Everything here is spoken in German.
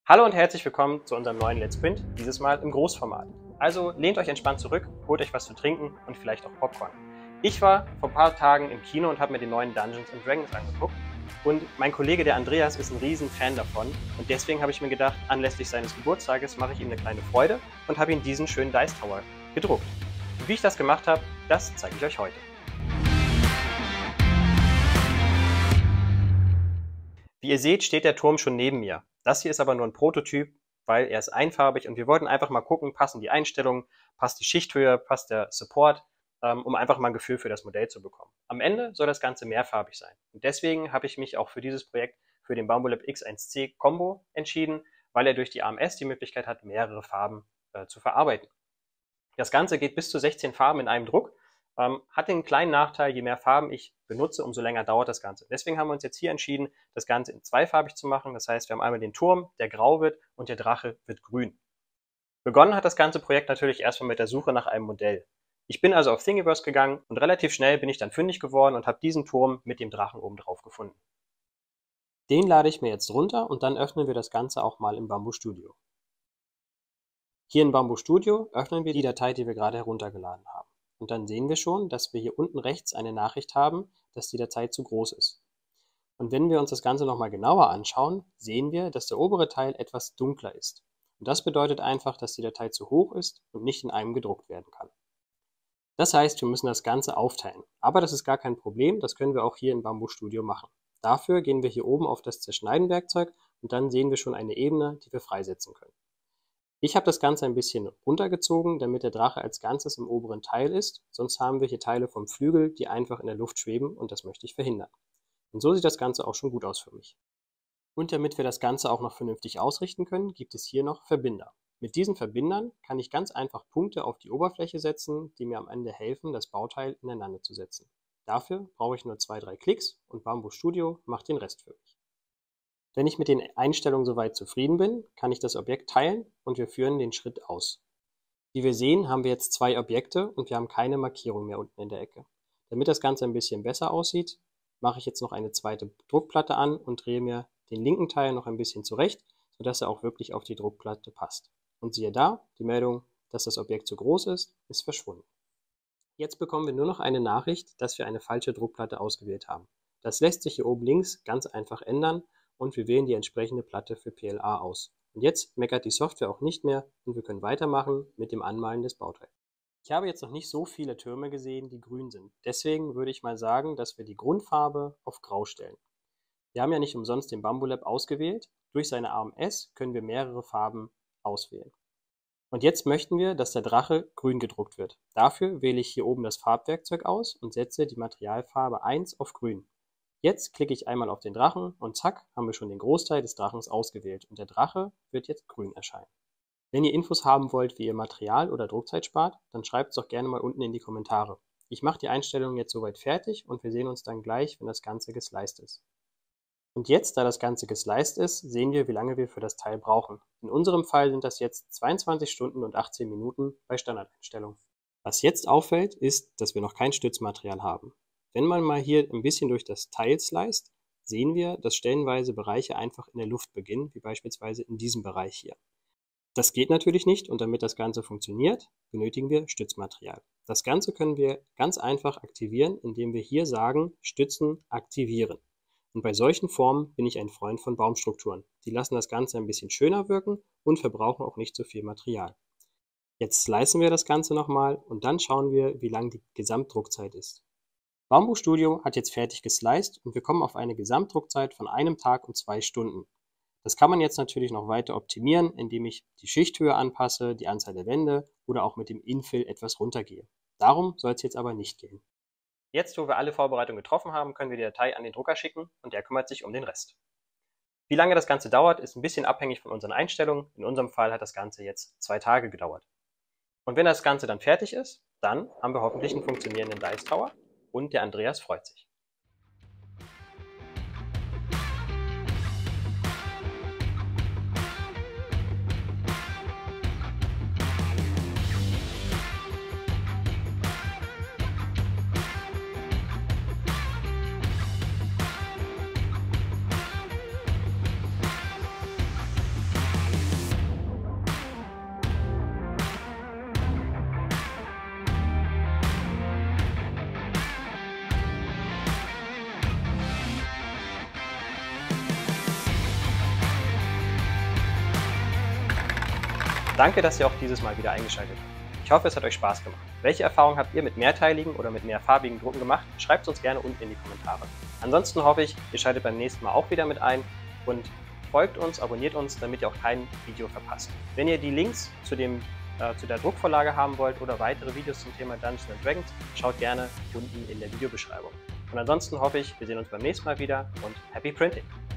Hallo und herzlich willkommen zu unserem neuen Let's Print, dieses Mal im Großformat. Also lehnt euch entspannt zurück, holt euch was zu trinken und vielleicht auch Popcorn. Ich war vor ein paar Tagen im Kino und habe mir den neuen Dungeons & Dragons angeguckt und mein Kollege, der Andreas, ist ein riesen Fan davon und deswegen habe ich mir gedacht, anlässlich seines Geburtstages mache ich ihm eine kleine Freude und habe ihm diesen schönen Dice Tower gedruckt. Und wie ich das gemacht habe, das zeige ich euch heute. Wie ihr seht, steht der Turm schon neben mir. Das hier ist aber nur ein Prototyp, weil er ist einfarbig und wir wollten einfach mal gucken, passen die Einstellungen, passt die Schichthöhe, passt der Support, um einfach mal ein Gefühl für das Modell zu bekommen. Am Ende soll das Ganze mehrfarbig sein. Und deswegen habe ich mich auch für dieses Projekt für den Bambulab X1C Combo entschieden, weil er durch die AMS die Möglichkeit hat, mehrere Farben zu verarbeiten. Das Ganze geht bis zu 16 Farben in einem Druck. Hat den kleinen Nachteil, je mehr Farben ich benutze, umso länger dauert das Ganze. Deswegen haben wir uns jetzt hier entschieden, das Ganze in zweifarbig zu machen. Das heißt, wir haben einmal den Turm, der grau wird und der Drache wird grün. Begonnen hat das ganze Projekt natürlich erstmal mit der Suche nach einem Modell. Ich bin also auf Thingiverse gegangen und relativ schnell bin ich dann fündig geworden und habe diesen Turm mit dem Drachen oben drauf gefunden. Den lade ich mir jetzt runter und dann öffnen wir das Ganze auch mal im Bamboo Studio. Hier in Bamboo Studio öffnen wir die Datei, die wir gerade heruntergeladen haben. Und dann sehen wir schon, dass wir hier unten rechts eine Nachricht haben, dass die Datei zu groß ist. Und wenn wir uns das Ganze nochmal genauer anschauen, sehen wir, dass der obere Teil etwas dunkler ist. Und das bedeutet einfach, dass die Datei zu hoch ist und nicht in einem gedruckt werden kann. Das heißt, wir müssen das Ganze aufteilen. Aber das ist gar kein Problem, das können wir auch hier in Bamboo Studio machen. Dafür gehen wir hier oben auf das Zerschneiden-Werkzeug und dann sehen wir schon eine Ebene, die wir freisetzen können. Ich habe das Ganze ein bisschen runtergezogen, damit der Drache als Ganzes im oberen Teil ist, sonst haben wir hier Teile vom Flügel, die einfach in der Luft schweben und das möchte ich verhindern. Und so sieht das Ganze auch schon gut aus für mich. Und damit wir das Ganze auch noch vernünftig ausrichten können, gibt es hier noch Verbinder. Mit diesen Verbindern kann ich ganz einfach Punkte auf die Oberfläche setzen, die mir am Ende helfen, das Bauteil ineinander zu setzen. Dafür brauche ich nur 2-3 Klicks und Bamboo Studio macht den Rest für mich. Wenn ich mit den Einstellungen soweit zufrieden bin, kann ich das Objekt teilen und wir führen den Schritt aus. Wie wir sehen, haben wir jetzt 2 Objekte und wir haben keine Markierung mehr unten in der Ecke. Damit das Ganze ein bisschen besser aussieht, mache ich jetzt noch eine zweite Druckplatte an und drehe mir den linken Teil noch ein bisschen zurecht, sodass er auch wirklich auf die Druckplatte passt. Und siehe da, die Meldung, dass das Objekt zu groß ist verschwunden. Jetzt bekommen wir nur noch eine Nachricht, dass wir eine falsche Druckplatte ausgewählt haben. Das lässt sich hier oben links ganz einfach ändern und wir wählen die entsprechende Platte für PLA aus. Und jetzt meckert die Software auch nicht mehr und wir können weitermachen mit dem Anmalen des Bauteils. Ich habe jetzt noch nicht so viele Türme gesehen, die grün sind. Deswegen würde ich mal sagen, dass wir die Grundfarbe auf Grau stellen. Wir haben ja nicht umsonst den Bambulab ausgewählt. Durch seine AMS können wir mehrere Farben auswählen. Und jetzt möchten wir, dass der Drache grün gedruckt wird. Dafür wähle ich hier oben das Farbwerkzeug aus und setze die Materialfarbe 1 auf grün. Jetzt klicke ich einmal auf den Drachen und zack, haben wir schon den Großteil des Drachens ausgewählt und der Drache wird jetzt grün erscheinen. Wenn ihr Infos haben wollt, wie ihr Material oder Druckzeit spart, dann schreibt es doch gerne mal unten in die Kommentare. Ich mache die Einstellungen jetzt soweit fertig und wir sehen uns dann gleich, wenn das Ganze gesliced ist. Und jetzt, da das Ganze gesliced ist, sehen wir, wie lange wir für das Teil brauchen. In unserem Fall sind das jetzt 22 Stunden und 18 Minuten bei Standardeinstellung. Was jetzt auffällt, ist, dass wir noch kein Stützmaterial haben. Wenn man mal hier ein bisschen durch das Teil sliced, sehen wir, dass stellenweise Bereiche einfach in der Luft beginnen, wie beispielsweise in diesem Bereich hier. Das geht natürlich nicht und damit das Ganze funktioniert, benötigen wir Stützmaterial. Das Ganze können wir ganz einfach aktivieren, indem wir hier sagen, Stützen aktivieren. Und bei solchen Formen bin ich ein Freund von Baumstrukturen. Die lassen das Ganze ein bisschen schöner wirken und verbrauchen auch nicht so viel Material. Jetzt slicen wir das Ganze nochmal und dann schauen wir, wie lang die Gesamtdruckzeit ist. Bamboo Studio hat jetzt fertig gesliced und wir kommen auf eine Gesamtdruckzeit von 1 Tag und 2 Stunden. Das kann man jetzt natürlich noch weiter optimieren, indem ich die Schichthöhe anpasse, die Anzahl der Wände oder auch mit dem Infill etwas runtergehe. Darum soll es jetzt aber nicht gehen. Jetzt, wo wir alle Vorbereitungen getroffen haben, können wir die Datei an den Drucker schicken und der kümmert sich um den Rest. Wie lange das Ganze dauert, ist ein bisschen abhängig von unseren Einstellungen. In unserem Fall hat das Ganze jetzt 2 Tage gedauert. Und wenn das Ganze dann fertig ist, dann haben wir hoffentlich einen funktionierenden Dice Tower. Und der Andreas freut sich. Danke, dass ihr auch dieses Mal wieder eingeschaltet habt. Ich hoffe, es hat euch Spaß gemacht. Welche Erfahrungen habt ihr mit mehrteiligen oder mit mehrfarbigen Drucken gemacht? Schreibt es uns gerne unten in die Kommentare. Ansonsten hoffe ich, ihr schaltet beim nächsten Mal auch wieder mit ein und folgt uns, abonniert uns, damit ihr auch kein Video verpasst. Wenn ihr die Links zu der Druckvorlage haben wollt oder weitere Videos zum Thema Dungeons & Dragons, schaut gerne unten in der Videobeschreibung. Und ansonsten hoffe ich, wir sehen uns beim nächsten Mal wieder und Happy Printing!